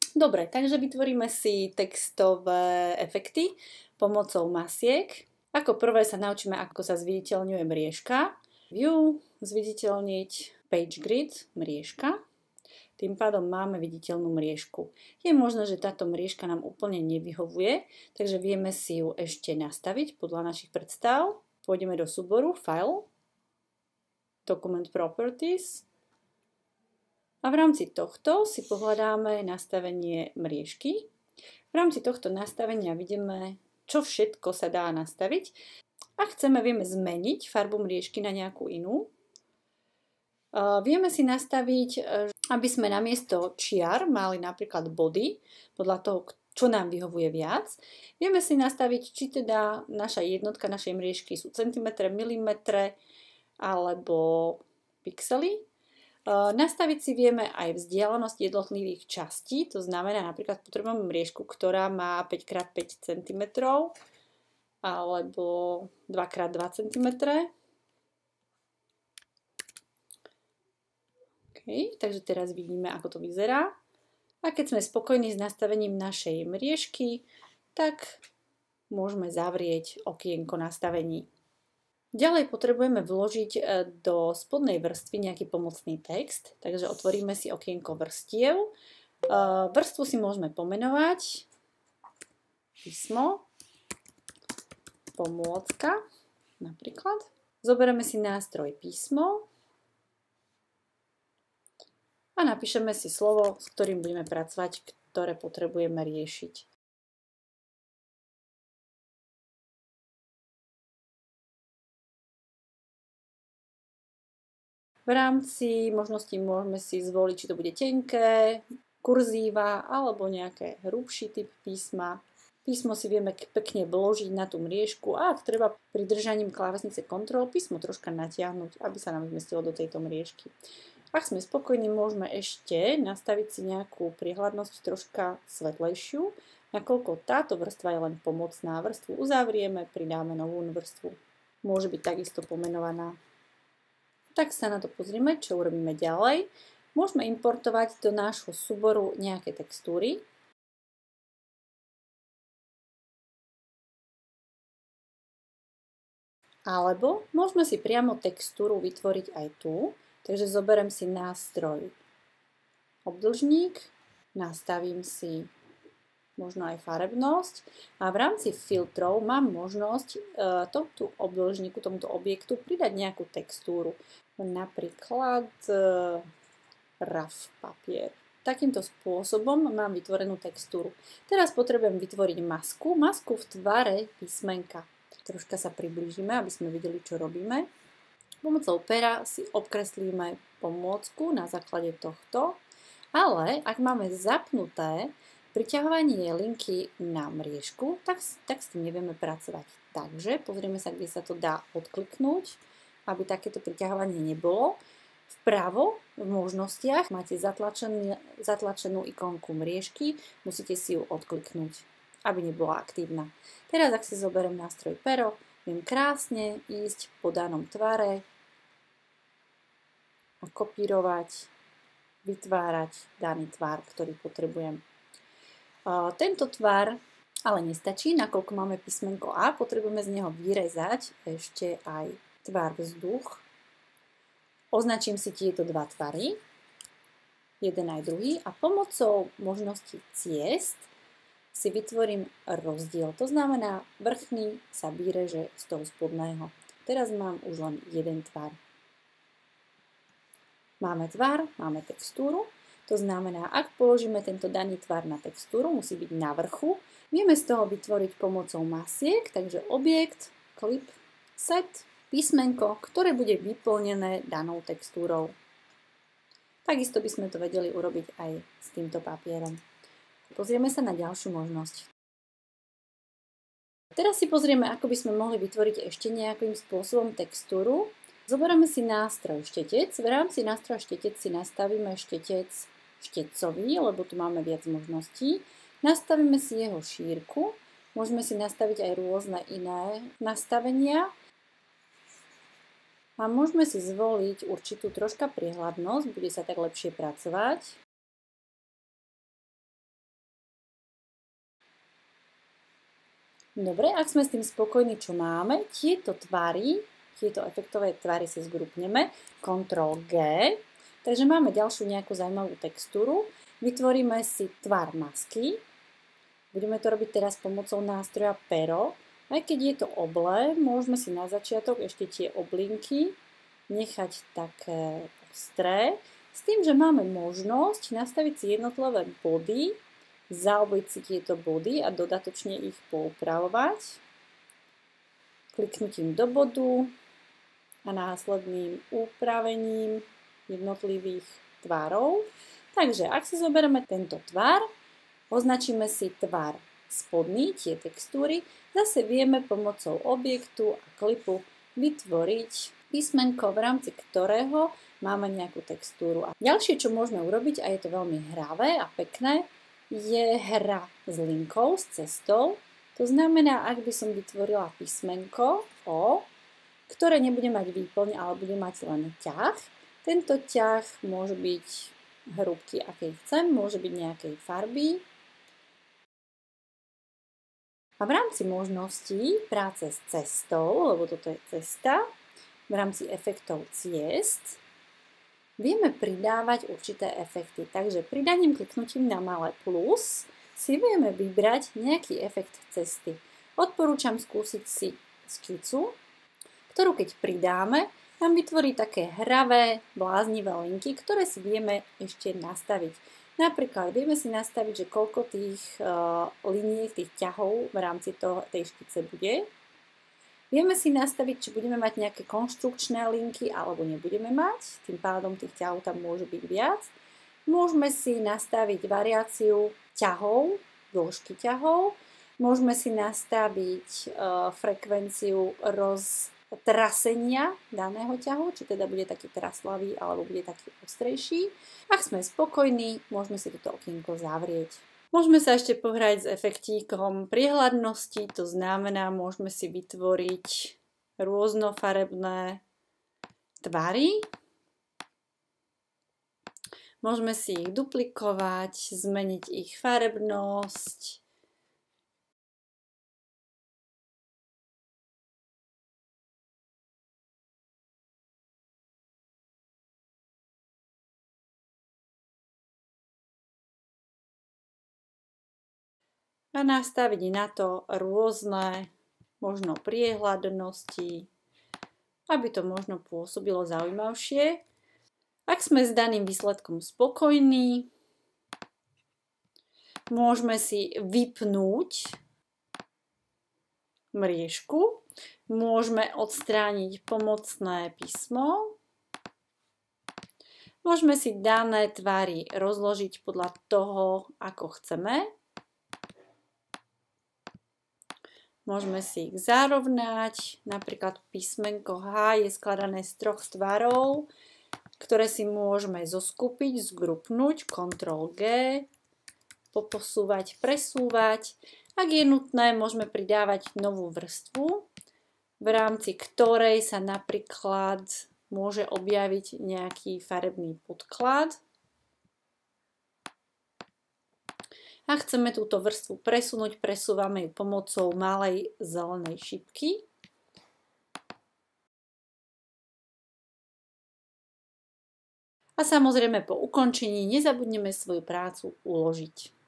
Dobre, takže vytvoríme si textové efekty pomocou masiek. Ako prvé sa naučíme, ako sa zviditeľňuje mriežka. View, zviditeľniť, page grid, mriežka. Tým pádom máme viditeľnú mriežku. Je možné, že táto mriežka nám úplne nevyhovuje, takže vieme si ju ešte nastaviť podľa našich predstav. Pôjdeme do súboru File, Document Properties a v rámci tohto si pohľadáme nastavenie mriežky. V rámci tohto nastavenia vidíme, čo všetko sa dá nastaviť. Ak chceme, vieme zmeniť farbu mriežky na nejakú inú. Vieme si nastaviť, aby sme namiesto čiar mali napríklad body, podľa toho, čo nám vyhovuje viac. Vieme si nastaviť, či teda naša jednotka našej mriežky sú centimetre, milimetre alebo pixely. Nastaviť si vieme aj vzdialenosť jednotlivých častí, to znamená napríklad potrebujeme mriežku, ktorá má 5x5 cm alebo 2x2 cm. Takže teraz vidíme, ako to vyzerá. A keď sme spokojní s nastavením našej mriežky, tak môžeme zavrieť okienko nastavení. Ďalej potrebujeme vložiť do spodnej vrstvy nejaký pomocný text, takže otvoríme si okienko vrstiev. Vrstvu si môžeme pomenovať písmo, pomôcka napríklad. Zoberieme si nástroj písmo a napíšeme si slovo, s ktorým budeme pracovať, ktoré potrebujeme riešiť. V rámci možností môžeme si zvoliť, či to bude tenké, kurzíva alebo nejaké hrubší typ písma. Písmo si vieme pekne vložiť na tú mriežku a ak treba pri držaním klávesnice Ctrl písmo troška natiahnuť, aby sa nám zmestilo do tejto mriežky. Ak sme spokojní, môžeme ešte nastaviť si nejakú priehľadnosť troška svetlejšiu, nakoľko táto vrstva je len pomocná. Vrstvu uzavrieme, pridáme novú vrstvu. Môže byť takisto pomenovaná. Tak sa na to pozrieme, čo urobíme ďalej. Môžeme importovať do nášho súboru nejaké textúry. Alebo môžeme si priamo textúru vytvoriť aj tu. Takže zoberiem si nástroj obdĺžník, nastavím si možno aj farebnosť a v rámci filtrov mám možnosť tomuto obdĺžníku, tomuto objektu pridať nejakú textúru. Napríklad raf papier. Takýmto spôsobom mám vytvorenú textúru. Teraz potrebujem vytvoriť masku v tvare písmenka. Troška sa priblížime, aby sme videli, čo robíme. Pomocou pera si obkreslíme pomôcku na základe tohto, ale ak máme zapnuté priťahovanie linky na mriežku, tak s tým nevieme pracovať. Takže pozrieme sa, kde sa to dá odkliknúť, aby takéto priťahovanie nebolo. Vpravo v možnostiach máte zatlačenú ikonku mriežky, musíte si ju odkliknúť, aby nebola aktívna. Teraz, ak si zoberiem nástroj pero, viem krásne ísť po danom tvare a kopírovať, vytvárať daný tvar, ktorý potrebujem. Tento tvar ale nestačí, nakoľko máme písmenko A, potrebujeme z neho vyrezať ešte aj tvar vzduch. Označím si tieto dva tvary, jeden aj druhý, a pomocou možnosti ciest si vytvorím rozdiel. To znamená, vrchný sa vyreže z toho spodného. Teraz mám už len jeden tvar. Máme tvar, máme textúru. To znamená, ak položíme tento daný tvar na textúru, musí byť na vrchu. Vieme z toho vytvoriť pomocou masiek, takže objekt, klip, set, písmenko, ktoré bude vyplnené danou textúrou. Takisto by sme to vedeli urobiť aj s týmto papierom. Pozrieme sa na ďalšiu možnosť. Teraz si pozrieme, ako by sme mohli vytvoriť ešte nejakým spôsobom textúru. Zoberieme si nástroj štetec. V rámci nástroja štetec si nastavíme štetec štetcový, lebo tu máme viac možností. Nastavíme si jeho šírku. Môžeme si nastaviť aj rôzne iné nastavenia. A môžeme si zvoliť určitú troška priehľadnosť, bude sa tak lepšie pracovať. Dobre, ak sme s tým spokojní, čo máme, tieto efektové tvary si zgrupneme, Ctrl G, takže máme ďalšiu nejakú zaujímavú textúru, vytvoríme si tvar masky, budeme to robiť teraz pomocou nástroja Pero, aj keď je to oblé, môžeme si na začiatok ešte tie oblinky nechať také ostré, s tým, že máme možnosť nastaviť si jednotlivé body, zaobliť si tieto body a dodatočne ich poupravovať. Kliknutím do bodu a následným upravením jednotlivých tvarov. Takže ak si zoberieme tento tvar, označíme si tvar spodný, tie textúry, zase vieme pomocou objektu a klipu vytvoriť písmenko, v rámci ktorého máme nejakú textúru. A ďalšie, čo môžeme urobiť, a je to veľmi hravé a pekné, je hra s linkou, s cestou. To znamená, ak by som vytvorila písmenko O, ktoré nebude mať výplň, ale bude mať len ťah. Tento ťah môže byť hrúbky, akej chcem, môže byť nejakej farby. A v rámci možností práce s cestou, lebo toto je cesta, v rámci efektov ciest, vieme pridávať určité efekty. Takže pridaním kliknutím na malé plus si vieme vybrať nejaký efekt cesty. Odporúčam skúsiť si skicu, ktorú keď pridáme, nám vytvorí také hravé, bláznivé linky, ktoré si vieme ešte nastaviť. Napríklad vieme si nastaviť, že koľko tých liniek, tých ťahov v rámci tej škice bude. Vieme si nastaviť, či budeme mať nejaké konštrukčné linky alebo nebudeme mať, tým pádom tých ťahov tam môže byť viac. Môžeme si nastaviť variáciu ťahov, dĺžky ťahov. Môžeme si nastaviť frekvenciu roztrasenia daného ťahu, či teda bude taký traslavý alebo bude taký ostrejší. Ak sme spokojní, môžeme si toto okienko zavrieť. Môžeme sa ešte pohrať s efektíkom priehľadnosti, to znamená, môžeme si vytvoriť rôznofarebné tvary. Môžeme si ich duplikovať, zmeniť ich farebnosť. A nastaviť na to rôzne možno priehľadnosti, aby to možno pôsobilo zaujímavšie. Ak sme s daným výsledkom spokojní, môžeme si vypnúť mriežku, môžeme odstrániť pomocné písmo, môžeme si dané tvary rozložiť podľa toho, ako chceme. Môžeme si ich zarovnať, napríklad písmenko H je skladané z 3 tvarov, ktoré si môžeme zoskupiť, zgrupnúť, Ctrl G, poposúvať, presúvať. Ak je nutné, môžeme pridávať novú vrstvu, v rámci ktorej sa napríklad môže objaviť nejaký farebný podklad. Ak chceme túto vrstvu presunúť, presúvame ju pomocou malej zelenej šipky. A samozrejme po ukončení nezabudneme svoju prácu uložiť.